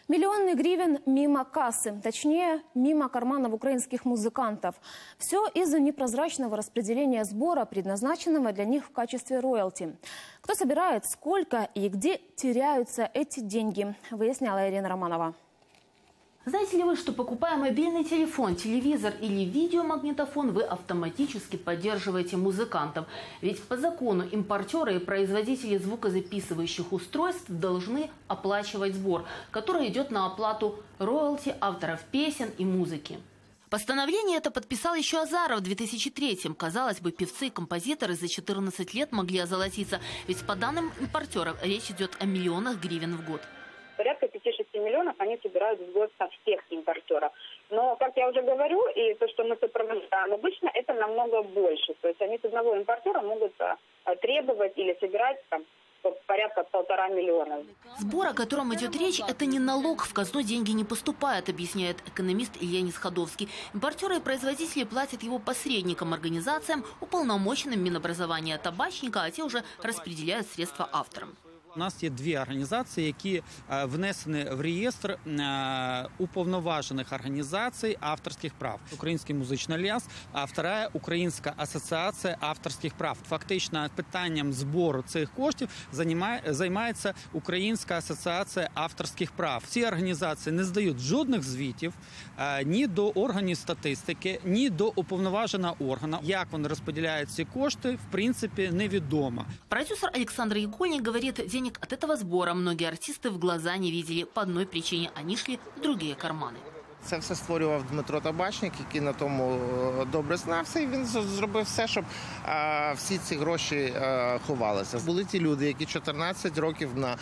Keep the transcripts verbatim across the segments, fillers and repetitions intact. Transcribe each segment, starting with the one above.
Миллионы гривен мимо кассы, точнее, мимо карманов украинских музыкантов. Все из-за непрозрачного распределения сбора, предназначенного для них в качестве роялти. Кто собирает, сколько и где теряются эти деньги, выясняла Ирина Романова. Знаете ли вы, что покупая мобильный телефон, телевизор или видеомагнитофон, вы автоматически поддерживаете музыкантов? Ведь по закону импортеры и производители звукозаписывающих устройств должны оплачивать сбор, который идет на оплату роялти авторов песен и музыки. Постановление это подписал еще Азаров в две тысячи третьем. Казалось бы, певцы и композиторы за четырнадцать лет могли озолотиться. Ведь по данным импортеров речь идет о миллионах гривен в год. Порядка пяти-шести миллионов они собирают в год со всех импортеров. Но, как я уже говорю, и то, что мы сопровождаем, обычно это намного больше. То есть они с одного импортера могут требовать или собирать там порядка полтора миллиона. Сбор, о котором идет речь, это не налог, в казну деньги не поступают, объясняет экономист Илья Несходовский. Импортеры и производители платят его посредникам, организациям, уполномоченным Минобразования табачника, а те уже распределяют средства авторам. У нас є дві організації, які внесені в реєстр уповноважених організацій авторських прав. Український музичний альянс, а вторая – Українська асоціація авторських прав. Фактично питанням збору цих коштів займається Українська асоціація авторських прав. Ці організації не здають жодних звітів ні до органів статистики, ні до уповноваженого органу. Як вони розподіляють ці кошти, в принципі, невідомо. Продюсер Александр Егольник говорит, денег от этого сбора многие артисты в глаза не видели. По одной причине они шли в другие карманы. Це все створював Дмитро Табачник, який на тому добре знався, і він зробив все, щоб а, всі ці гроші а, ховалися. Були ті люди, які чотирнадцять років на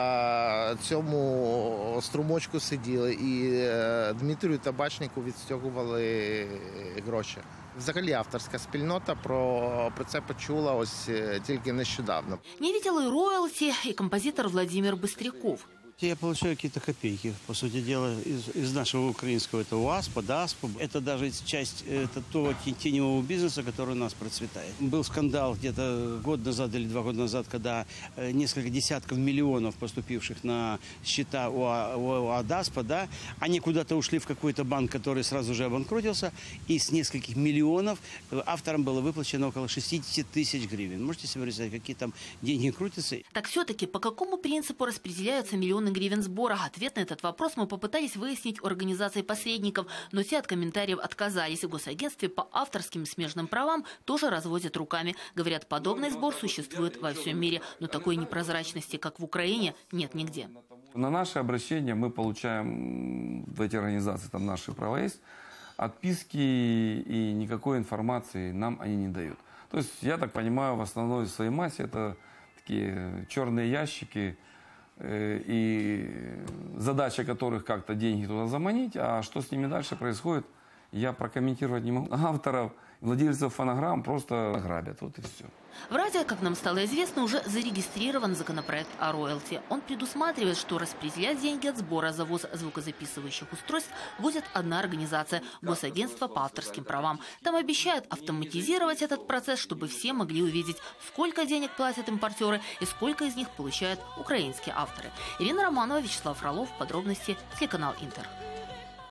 а, цьому струмочку сиділи, і а, Дмитрію Табачнику відстягували гроші. Взагалі авторська спільнота про, про це почула ось тільки нещодавно. Не видел и роялти, и композитор Владимир Быстряков. Я получаю какие-то копейки, по сути дела, из, из нашего украинского, это УАСПа, ДАСПа. Это даже часть это того теневого бизнеса, который у нас процветает. Был скандал где-то год назад или два года назад, когда несколько десятков миллионов, поступивших на счета у, у, у ДАСПа, да, они куда-то ушли в какой-то банк, который сразу же обанкротился, и с нескольких миллионов авторам было выплачено около шестидесяти тысяч гривен. Можете себе представить, какие там деньги крутятся? Так все-таки по какому принципу распределяются миллионы гривен сбора? Ответ на этот вопрос мы попытались выяснить у организаций посредников, но те от комментариев отказались. В Госагентстве по авторским и смежным правам тоже разводят руками. Говорят, подобный сбор существует во всем мире, но такой непрозрачности, как в Украине, нет нигде. На наше обращение мы получаем в эти организации, там наши права есть, отписки, и никакой информации нам они не дают. То есть, я так понимаю, в основной своей массе это такие черные ящики, и задача которых как-то деньги туда заманить, а что с ними дальше происходит, я прокомментировать не могу. Авторов, владельцев фонограмм просто грабят, вот и все. В Раде, как нам стало известно, уже зарегистрирован законопроект о роялти. Он предусматривает, что распределять деньги от сбора за ввоз звукозаписывающих устройств будет одна организация – Госагентство по авторским правам. Там обещают автоматизировать этот процесс, чтобы все могли увидеть, сколько денег платят импортеры и сколько из них получают украинские авторы. Ирина Романова, Вячеслав Фролов. Подробности телеканал Интер.